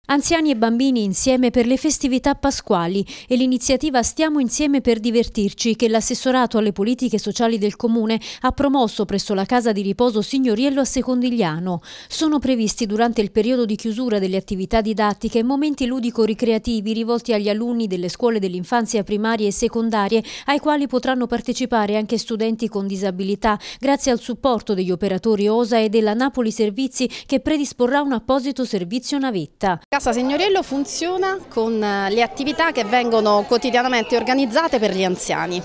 Anziani e bambini insieme per le festività pasquali e l'iniziativa Stiamo insieme per divertirci che l'assessorato alle politiche sociali del Comune ha promosso presso la casa di riposo Signoriello a Secondigliano. Sono previsti durante il periodo di chiusura delle attività didattiche momenti ludico-ricreativi rivolti agli alunni delle scuole dell'infanzia primarie e secondarie, ai quali potranno partecipare anche studenti con disabilità, grazie al supporto degli operatori OSA e della Napoli Servizi, che predisporrà un apposito servizio navetta. Casa Signoriello funziona con le attività che vengono quotidianamente organizzate per gli anziani,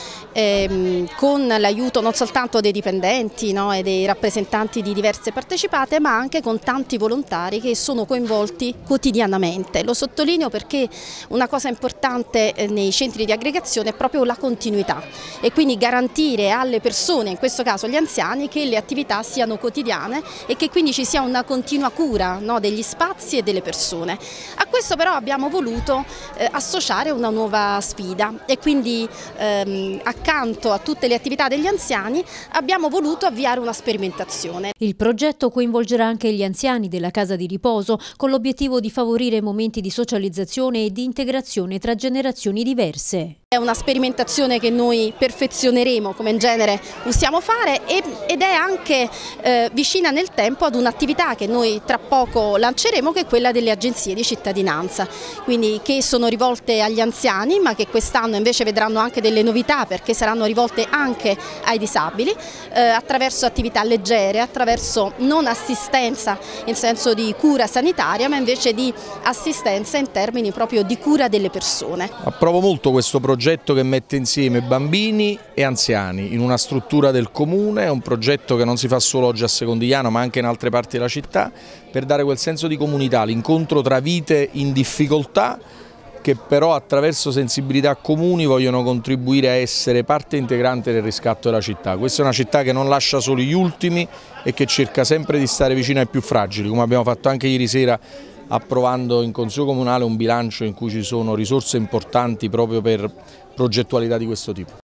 con l'aiuto non soltanto dei dipendenti e dei rappresentanti di diverse partecipate, ma anche con tanti volontari che sono coinvolti quotidianamente. Lo sottolineo perché una cosa importante nei centri di aggregazione è proprio la continuità e quindi garantire alle persone, in questo caso gli anziani, che le attività siano quotidiane e che quindi ci sia una continua cura degli spazi e delle persone. A questo però abbiamo voluto associare una nuova sfida e quindi accanto a tutte le attività degli anziani abbiamo voluto avviare una sperimentazione. Il progetto coinvolgerà anche gli anziani della casa di riposo con l'obiettivo di favorire momenti di socializzazione e di integrazione tra generazioni diverse. È una sperimentazione che noi perfezioneremo, come in genere usiamo fare, ed è anche vicina nel tempo ad un'attività che noi tra poco lanceremo, che è quella delle agenzie di cittadinanza, quindi che sono rivolte agli anziani, ma che quest'anno invece vedranno anche delle novità perché saranno rivolte anche ai disabili, attraverso attività leggere, attraverso non assistenza in senso di cura sanitaria, ma invece di assistenza in termini proprio di cura delle persone. Approvo molto questo progetto che mette insieme bambini e anziani in una struttura del comune. È un progetto che non si fa solo oggi a Secondigliano ma anche in altre parti della città, per dare quel senso di comunità, l'incontro tra vite in difficoltà che però attraverso sensibilità comuni vogliono contribuire a essere parte integrante del riscatto della città. Questa è una città che non lascia soli gli ultimi e che cerca sempre di stare vicino ai più fragili, come abbiamo fatto anche ieri sera approvando in Consiglio Comunale un bilancio in cui ci sono risorse importanti proprio per progettualità di questo tipo.